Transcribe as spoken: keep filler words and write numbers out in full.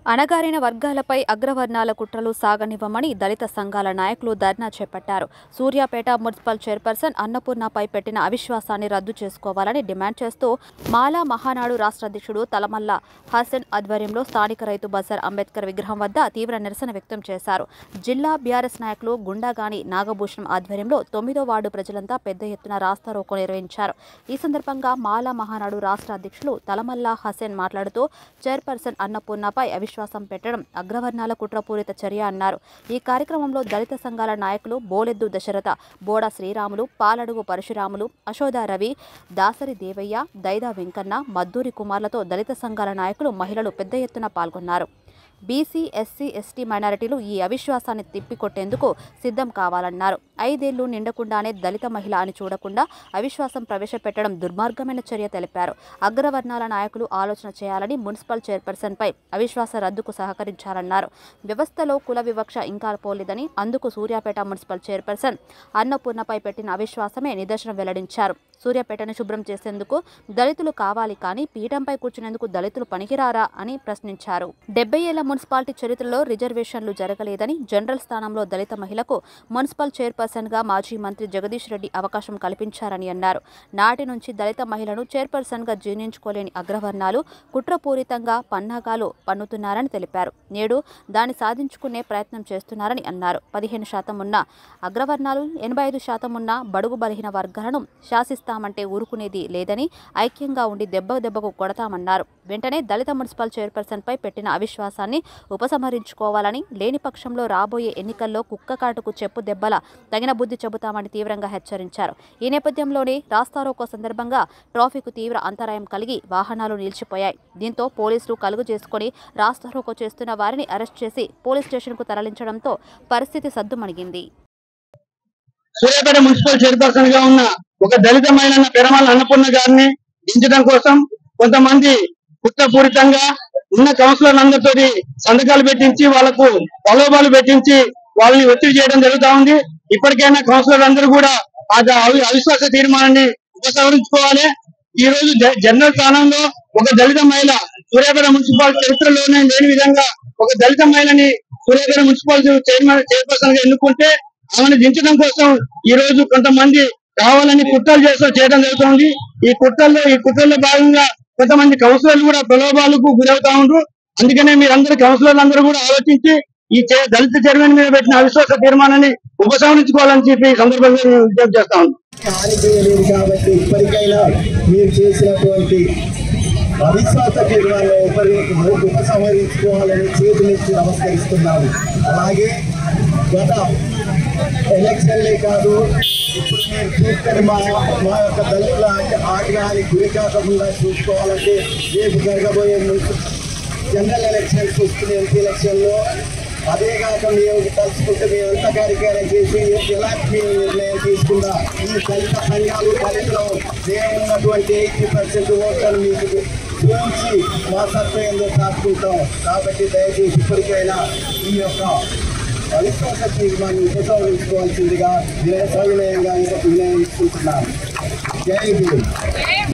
అణగారిన వర్గాలపై అగ్రవర్ణాల కుట్రలు సాగనివ్వమని దళిత సంఘాల నాయకులు ధర్నా చేపట్టారు. సూర్యాపేట మున్సిపల్ చైర్పర్సన్ అన్నపూర్ణపై పెట్టిన అవిశ్వాసాన్ని రద్దు చేసుకోవాలని డిమాండ్ చేస్తూ మాలా మహానాడు రాష్ట్ర అధ్యక్షుడు తలమల్ల హసన్ ఆధ్వర్యంలో స్థానిక రైతు బజార్ అంబేద్కర్ విగ్రహం వద్ద తీవ్ర నిరసన వ్యక్తం చేశారు. జిల్లా బీఆర్ఎస్ నాయకులు గుండాగాని నాగభూషణం ఆధ్వర్యంలో తొమ్మిదో వార్డు ప్రజలంతా పెద్ద ఎత్తున రాస్తారోకో నిర్వహించారు. ఈ సందర్భంగా మాలా మహానాడు రాష్ట్ర అధ్యక్షులు తలమల్ల హసన్ మాట్లాడుతూ చైర్పర్సన్ అన్నపూర్ణపై విశ్వాసం పెట్టడం అగ్రవర్ణాల కుట్రపూరిత చర్య అన్నారు. ఈ కార్యక్రమంలో దళిత సంఘాల నాయకులు బోలెద్దు దశరథ, బోడా శ్రీరాములు, పాలడుగు పరశురాములు, అశోద రవి, దాసరి దేవయ్య, దైదా వెంకన్న, మద్దూరి కుమార్లతో దళిత సంఘాల నాయకులు, మహిళలు పెద్ద ఎత్తున పాల్గొన్నారు. బీసీ, ఎస్సీ, ఎస్టీ మైనారిటీలు ఈ అవిశ్వాసాన్ని తిప్పికొట్టేందుకు సిద్ధం కావాలన్నారు. ఐదేళ్లు నిండకుండానే దళిత మహిళ అని చూడకుండా అవిశ్వాసం ప్రవేశపెట్టడం దుర్మార్గమైన చర్య తెలిపారు. అగ్రవర్ణాల నాయకులు ఆలోచన చేయాలని, మున్సిపల్ చైర్పర్సన్పై అవిశ్వాస రద్దుకు సహకరించాలన్నారు. వ్యవస్థలో కుల వివక్ష ఇంకా పోలేదని, అందుకు సూర్యాపేట మున్సిపల్ చైర్పర్సన్ అన్నపూర్ణపై పెట్టిన అవిశ్వాసమే నిదర్శనం వెల్లడించారు. సూర్యాపేటను శుభ్రం చేసేందుకు దళితులు కావాలి కానీ పీఠంపై కూర్చునేందుకు దళితులు పనికిరారా అని ప్రశ్నించారు. డెబ్బై ఏళ్ల మున్సిపాలిటీ చరిత్రలో రిజర్వేషన్లు జరగలేదని, జనరల్ స్థానంలో దళిత మహిళకు మున్సిపల్ చైర్పర్సన్ గా మాజీ మంత్రి జగదీష్ రెడ్డి అవకాశం కల్పించారని అన్నారు. నాటి నుంచి దళిత మహిళను చైర్పర్సన్ గా జీర్ణించుకోలేని అగ్రవర్ణాలు కుట్రపూరితంగా పన్నాగాలు పన్నుతున్నారని తెలిపారు. నేడు దాన్ని సాధించుకునే ప్రయత్నం చేస్తున్నారని అన్నారు. పదిహేను శాతం ఉన్న అగ్రవర్ణాలు, ఎనభై ఐదు శాతం ఉన్న బడుగు బలహీన వర్గాలను శాసిస్తామంటే ఊరుకునేది లేదని, ఐక్యంగా ఉండి దెబ్బ దెబ్బకు కొడతామన్నారు. వెంటనే దళిత మున్సిపల్ చైర్పర్సన్ పై పెట్టిన అవిశ్వాసాన్ని ఉపసంహరించుకోవాలని, లేని పక్షంలో రాబోయే ఎన్నికల్లో కుక్క కాటుకు చెప్పు దెబ్బల తగిన బుద్ధి చెబుతామని తీవ్రంగా హెచ్చరించారు. ఈ నేపథ్యంలోనే రాస్తారోకో సందర్భంగా ట్రాఫిక్ తీవ్ర అంతరాయం కలిగి వాహనాలు నిలిచిపోయాయి. దీంతో పోలీసులు కలుగు చేసుకుని రాస్తారోకో చేస్తున్న వారిని అరెస్ట్ చేసి పోలీస్ స్టేషన్కు తరలించడంతో పరిస్థితి సద్దుమణిగింది. సూర్యాపేట మున్సిపల్ చైర్పర్సన్ గా ఉన్న ఒక దళిత మహిళ పెరమాల అన్నపూర్ణ గారిని దించడం కోసం కొంతమంది కుట్రపూరితంగా ఉన్న కౌన్సిలర్ అందరితో సంతకాలు పెట్టించి వాళ్లకు ప్రలోభాలు పెట్టించి వాళ్ళని ఒత్తిడి చేయడం జరుగుతా ఉంది. ఇప్పటికైనా కౌన్సిలర్ అందరూ కూడా ఆ అవిశ్వాస తీర్మానాన్ని ఉపసంహరించుకోవాలి. ఈ రోజు జనరల్ స్థానంలో ఒక దళిత మహిళ సూర్యాపేట మున్సిపల్ చరిత్రలోనే లేని విధంగా ఒక దళిత మహిళని సూర్యాపేట మున్సిపల్ చైర్మన్ చైర్పర్సన్ గా ఎన్నుకుంటే ఆమెను దించడం కోసం ఈ రోజు కొంతమంది కావాలని కుట్రలు చేస్తూ చేయడం జరుగుతుంది. ఈ కుట్రల్లో ఈ కుట్రల్లో భాగంగా కొంతమంది కౌన్సిలర్లు కూడా ప్రలోభాలకు గురవుతా ఉండ్రు. అందుకనే మీరందరూ కౌన్సిలర్లు అందరూ కూడా ఆలోచించి ఈ దళిత చైర్మన్ మీద పెట్టిన అవిశ్వాస తీర్మానాన్ని ఉపసంహరించుకోవాలని చెప్పి ఈ సందర్భంగా విజ్ఞప్తి చేస్తా ఉన్నాం. హాని చేయలేదు కాబట్టి ఇప్పటికైనా మీరు చేసినటువంటి అవిశ్వాస తీర్మానం ఉపసంహరించుకోవాలని చేతులెత్తి నమస్కరిస్తున్నాము. అలాగే గత ఎలక్షన్లే కాదు, ఇప్పుడు మీరు చూసుకొని మా మా యొక్క దళితుల ఆగ్రహానికి గురి కాకుండా చూసుకోవాలంటే రేపు జరగబోయే జనరల్ ఎలక్షన్స్ వస్తున్న ఎంపీ ఎలక్షన్లో అదే కాక మేము తలుచుకుంటే మేము ఎంత కార్యక్రమం చేసి ఎలాంటి మేము నిర్ణయం తీసుకుందా ఈ దళిత సంఘాలు దళితులు మేము ఉన్నటువంటి ఎయిటీ పర్సెంట్ ఓట్లను మీకు చూపించి మా సత్వయంలో కాచుకుంటాం. కాబట్టి దయచేసి ఇప్పటికైనా ఈ యొక్క అవిశ్వాస తీర్మాన్ని ఉపసంహరించుకోవాల్సిందిగా సవినయంగా వినయించుకుంటున్నాను. జై భీమ్.